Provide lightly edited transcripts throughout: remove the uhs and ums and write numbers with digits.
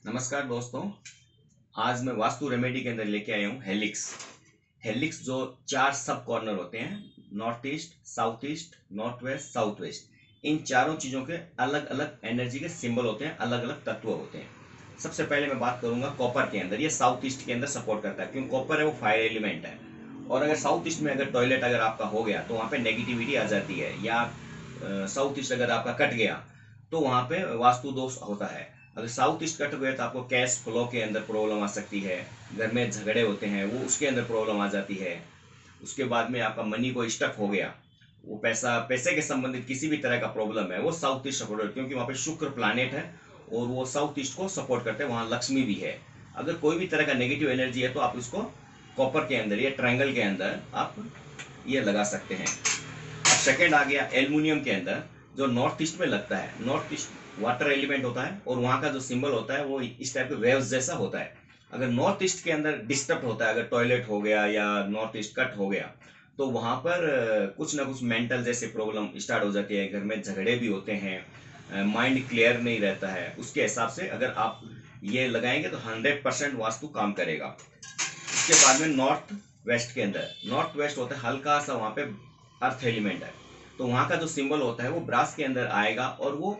नमस्कार दोस्तों। आज मैं वास्तु रेमेडी के अंदर लेके आया हूँ हेलिक्स। हेलिक्स जो 4 सब कॉर्नर होते हैं, north east, south east, north west, south west, इन चारों चीज़ों के अलग अलग एनर्जी के सिंबल होते हैं, अलग अलग तत्व होते हैं। सबसे पहले मैं बात करूंगा कॉपर के अंदर। ये साउथ ईस्ट के अंदर सपोर्ट करता है क्योंकि कॉपर है वो फायर एलिमेंट है। और अगर साउथ ईस्ट में अगर टॉयलेट अगर आपका हो गया तो वहाँ पे नेगेटिविटी आ जाती है, या साउथ ईस्ट अगर आपका कट गया तो वहाँ पे वास्तु दोष होता है। अगर साउथ ईस्ट कट गया तो आपको कैश फ्लो के अंदर प्रॉब्लम आ सकती है, घर में झगड़े होते हैं वो उसके अंदर प्रॉब्लम आ जाती है। उसके बाद में आपका मनी को स्टक हो गया, वो पैसे के संबंधित किसी भी तरह का प्रॉब्लम है वो साउथ ईस्ट सपोर्ट, क्योंकि वहाँ पे शुक्र प्लानेट है और वो साउथ ईस्ट को सपोर्ट करते हैं, वहाँ लक्ष्मी भी है। अगर कोई भी तरह का नेगेटिव एनर्जी है तो आप इसको कॉपर के अंदर या ट्रायंगल के अंदर आप ये लगा सकते हैं। अब सेकेंड आ गया एल्युमिनियम के अंदर, जो नॉर्थ ईस्ट में लगता है। नॉर्थ ईस्ट वाटर एलिमेंट होता है और वहाँ का जो सिंबल होता है वो इस टाइप के वेव्स जैसा होता है। अगर नॉर्थ ईस्ट के अंदर डिस्टर्ब होता है, अगर टॉयलेट हो गया या नॉर्थ ईस्ट कट हो गया तो वहाँ पर कुछ ना कुछ मेंटल जैसे प्रॉब्लम स्टार्ट हो जाती है, घर में झगड़े भी होते हैं, माइंड क्लियर नहीं रहता है। उसके हिसाब से अगर आप ये लगाएंगे तो 100% वास्तु काम करेगा। उसके बाद में नॉर्थ वेस्ट के अंदर, नॉर्थ वेस्ट होता है हल्का सा, वहाँ पे अर्थ एलिमेंट है तो वहाँ का जो सिंबल होता है वो ब्रास के अंदर आएगा और वो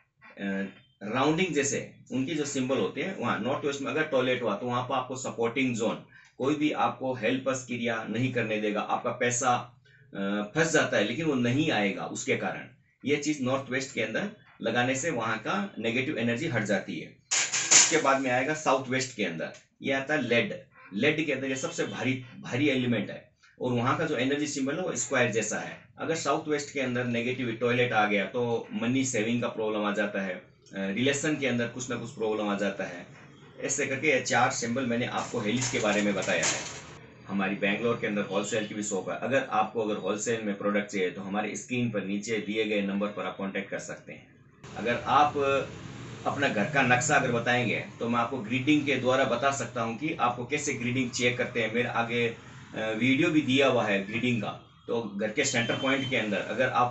राउंडिंग जैसे उनकी जो सिंबल होते हैं वहाँ नॉर्थ वेस्ट में अगर टॉयलेट हुआ तो वहाँ पर आपको सपोर्टिंग जोन, कोई भी आपको हेल्पस क्रिया नहीं करने देगा। आपका पैसा फंस जाता है लेकिन वो नहीं आएगा उसके कारण। ये चीज नॉर्थ वेस्ट के अंदर लगाने से वहाँ का नेगेटिव एनर्जी हट जाती है। उसके बाद में आएगा साउथ वेस्ट के अंदर, ये आता है लेड। लेड के अंदर ये सबसे भारी भारी एलिमेंट है और वहाँ का जो एनर्जी सिंबल है वो स्क्वायर जैसा है। अगर साउथ वेस्ट के अंदर नेगेटिव टॉयलेट आ गया तो मनी सेविंग का प्रॉब्लम आ जाता है, रिलेशन के अंदर कुछ ना कुछ प्रॉब्लम आ जाता है। ऐसे करके ये 4 सिंबल मैंने आपको हेलिक्स के बारे में बताया है। हमारी बैंगलोर के अंदर होलसेल की भी शॉप है। अगर आपको अगर होलसेल में प्रोडक्ट चाहिए तो हमारे स्क्रीन पर नीचे दिए गए नंबर पर आप कॉन्टेक्ट कर सकते हैं। अगर आप अपना घर का नक्शा अगर बताएंगे तो मैं आपको ग्रीटिंग के द्वारा बता सकता हूं कि आपको कैसे ग्रीटिंग चेक करते हैं। मेरे आगे वीडियो भी दिया हुआ है ग्रीटिंग का। तो घर के सेंटर पॉइंट के अंदर अगर आप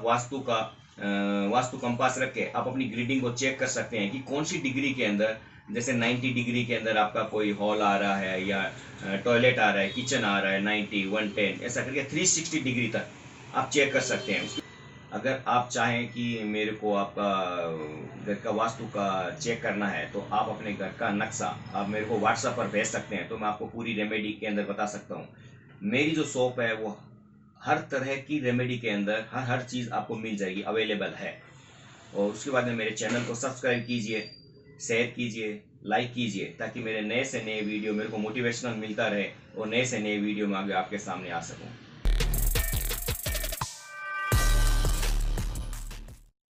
वास्तु कंपास रख के आप अपनी ग्रीटिंग को चेक कर सकते हैं कि कौन सी डिग्री के अंदर, जैसे 90 डिग्री के अंदर आपका कोई हॉल आ रहा है या टॉयलेट आ रहा है, किचन आ रहा है 90, 110, ऐसा करके 360 डिग्री तक आप चेक कर सकते हैं। अगर आप चाहें कि मेरे को आपका घर का वास्तु का चेक करना है तो आप अपने घर का नक्शा आप मेरे को व्हाट्सएप पर भेज सकते हैं, तो मैं आपको पूरी रेमेडी के अंदर बता सकता हूँ। मेरी जो शॉप है वो हर तरह की रेमेडी के अंदर हर चीज़ आपको मिल जाएगी, अवेलेबल है। और उसके बाद में मेरे चैनल को सब्सक्राइब कीजिए, शेयर कीजिए, लाइक कीजिए, ताकि मेरे नए से नए वीडियो मेरे को मोटिवेशनल मिलता रहे और नए से नए वीडियो में आगे आपके सामने आ सकूँ।